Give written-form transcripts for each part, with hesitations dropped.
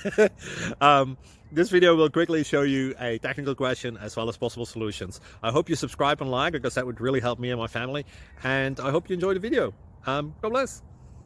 This video will quickly show you a technical question as well as possible solutions. I hope you subscribe and like, because that would really help me and my family. And I hope you enjoy the video. God bless.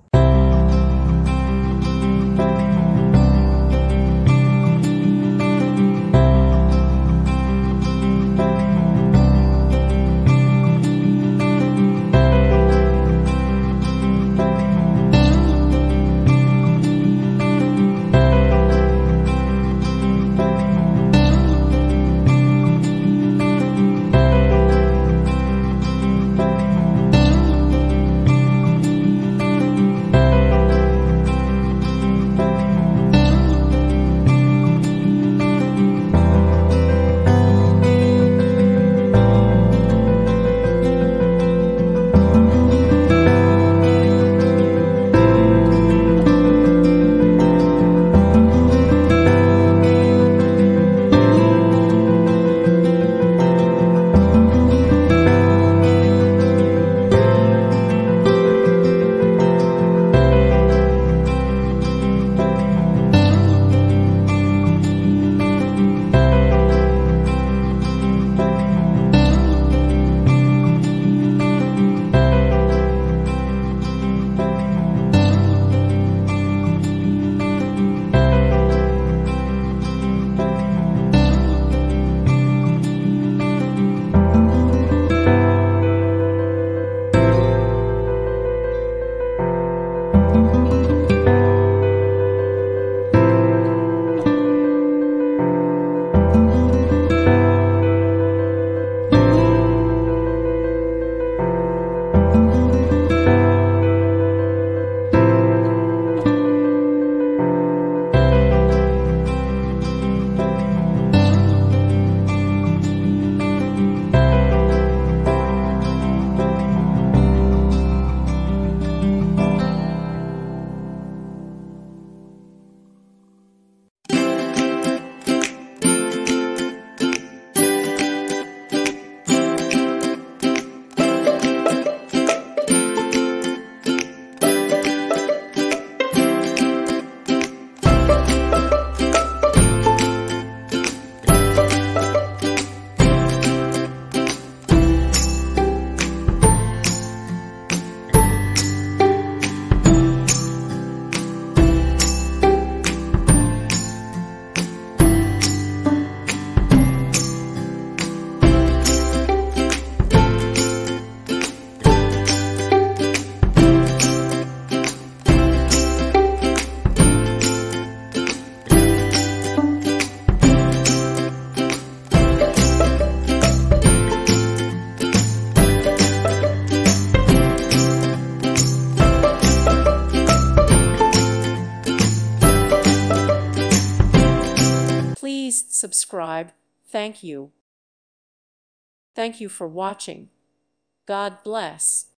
Please subscribe. Thank you. Thank you for watching. God bless.